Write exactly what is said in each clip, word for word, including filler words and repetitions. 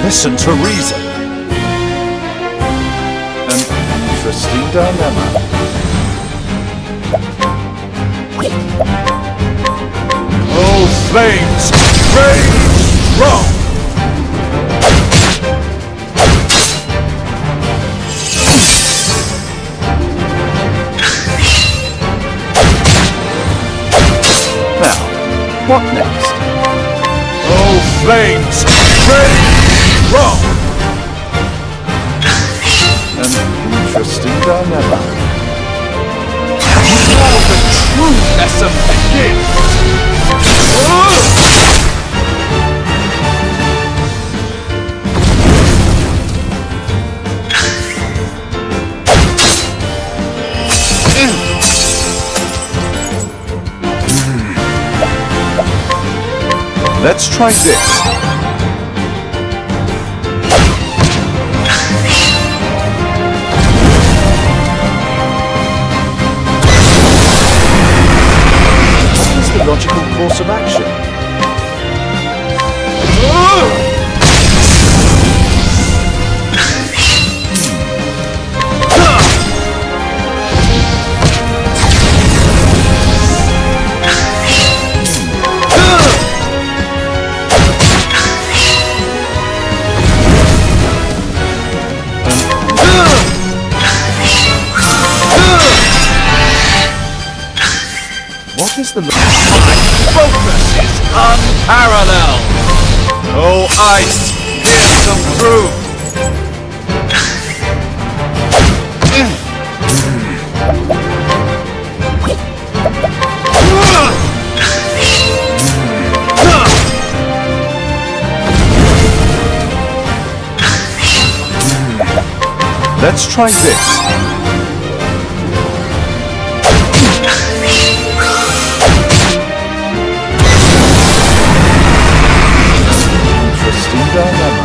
Listen to reason. An interesting dilemma. Oh, flames! Rage strong! Now, what next? Oh, flames! Rage strong! An interesting dilemma. Now the true lesson begins! Let's try this. What is the logical course of action? What is the... My focus is unparalleled! Oh, ice, pierce them through! Let's try this. Dilemma.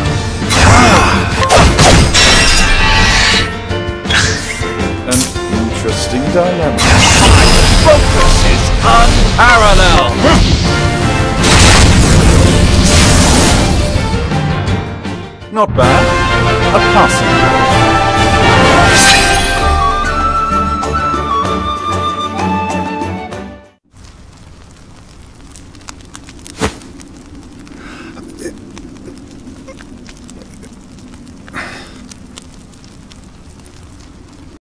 An interesting dilemma. My focus is unparalleled. Not bad. A passing.